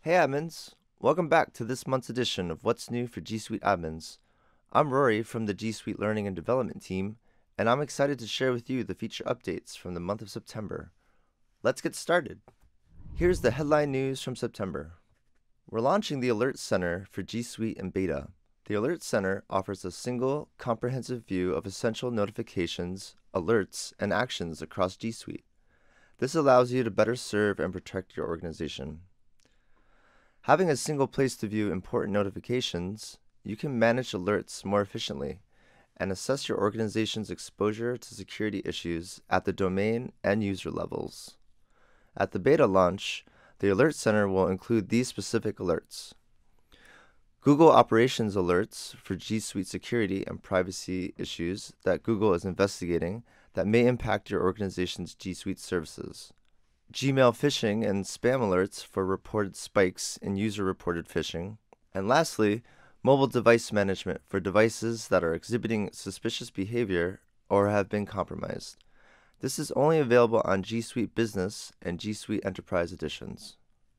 Hey admins, welcome back to this month's edition of What's New for G Suite Admins. I'm Rory from the G Suite Learning and Development team, and I'm excited to share with you the feature updates from the month of September. Let's get started. Here's the headline news from September. We're launching the Alert Center for G Suite in beta. The Alert Center offers a single, comprehensive view of essential notifications, alerts, and actions across G Suite. This allows you to better serve and protect your organization. Having a single place to view important notifications, you can manage alerts more efficiently and assess your organization's exposure to security issues at the domain and user levels. At the beta launch, the Alert Center will include these specific alerts: Google Operations alerts for G Suite security and privacy issues that Google is investigating that may impact your organization's G Suite services. Gmail phishing and spam alerts for reported spikes in user-reported phishing. And lastly, mobile device management for devices that are exhibiting suspicious behavior or have been compromised. This is only available on G Suite Business and G Suite Enterprise editions.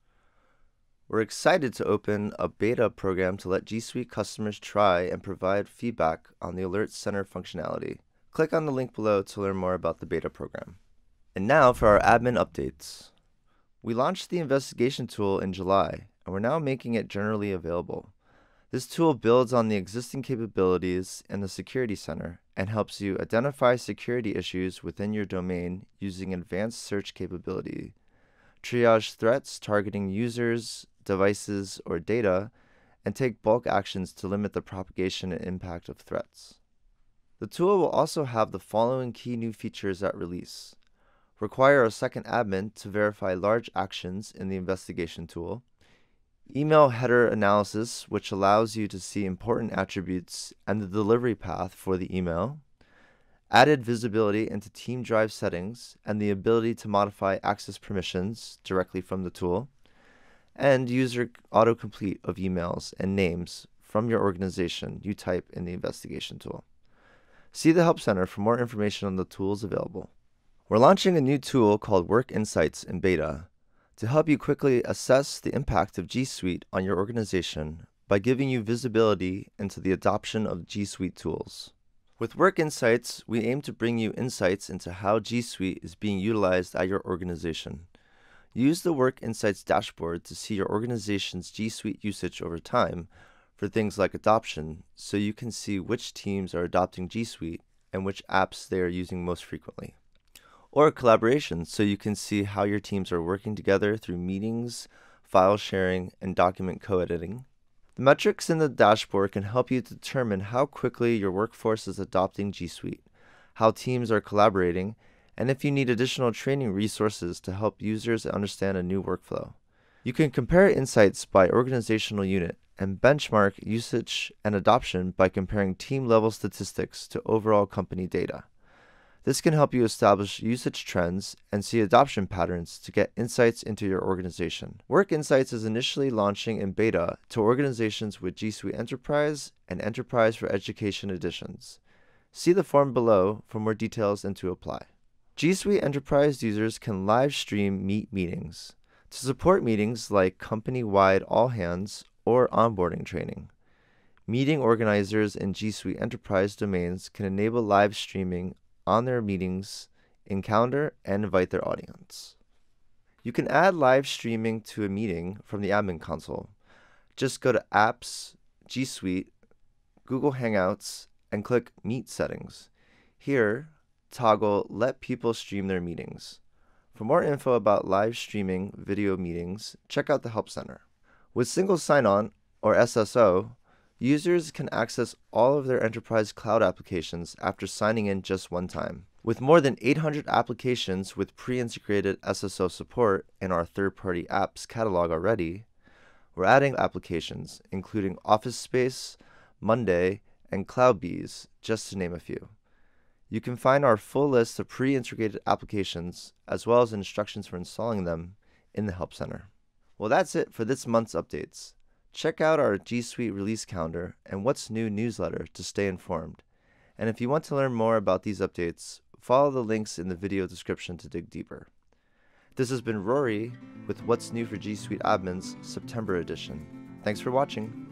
We're excited to open a beta program to let G Suite customers try and provide feedback on the Alert Center functionality. Click on the link below to learn more about the beta program. And now for our admin updates. We launched the investigation tool in July, and we're now making it generally available. This tool builds on the existing capabilities in the Security Center and helps you identify security issues within your domain using advanced search capability, triage threats targeting users, devices, or data, and take bulk actions to limit the propagation and impact of threats. The tool will also have the following key new features at release: require a second admin to verify large actions in the investigation tool, email header analysis, which allows you to see important attributes and the delivery path for the email, added visibility into Team Drive settings and the ability to modify access permissions directly from the tool, and user autocomplete of emails and names from your organization you type in the investigation tool. See the Help Center for more information on the tools available. We're launching a new tool called Work Insights in beta to help you quickly assess the impact of G Suite on your organization by giving you visibility into the adoption of G Suite tools. With Work Insights, we aim to bring you insights into how G Suite is being utilized at your organization. Use the Work Insights dashboard to see your organization's G Suite usage over time for things like adoption, so you can see which teams are adopting G Suite and which apps they are using most frequently. Or collaboration, so you can see how your teams are working together through meetings, file sharing, and document co-editing. The metrics in the dashboard can help you determine how quickly your workforce is adopting G Suite, how teams are collaborating, and if you need additional training resources to help users understand a new workflow. You can compare insights by organizational unit and benchmark usage and adoption by comparing team-level statistics to overall company data. This can help you establish usage trends and see adoption patterns to get insights into your organization. Work Insights is initially launching in beta to organizations with G Suite Enterprise and Enterprise for Education editions. See the form below for more details and to apply. G Suite Enterprise users can live stream Meet meetings to support meetings like company-wide all-hands or onboarding training. Meeting organizers in G Suite Enterprise domains can enable live streaming on their meetings in Calendar and invite their audience. You can add live streaming to a meeting from the admin console. Just go to Apps, G Suite, Google Hangouts, and click Meet Settings. Here, toggle Let People Stream Their Meetings. For more info about live streaming video meetings, check out the Help Center. With Single Sign-On, or SSO, users can access all of their enterprise cloud applications after signing in just one time. With more than 800 applications with pre-integrated SSO support in our third-party apps catalog already, we're adding applications including Office Space, Monday, and CloudBees, just to name a few. You can find our full list of pre-integrated applications as well as instructions for installing them in the Help Center. Well, that's it for this month's updates. Check out our G Suite release calendar and What's New newsletter to stay informed. And if you want to learn more about these updates, follow the links in the video description to dig deeper. This has been Rory with What's New for G Suite Admins September edition. Thanks for watching.